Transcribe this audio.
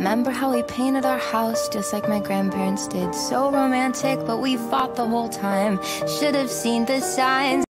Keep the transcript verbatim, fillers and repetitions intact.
Remember how we painted our house just like my grandparents did? So romantic, but we fought the whole time. Should have seen the signs.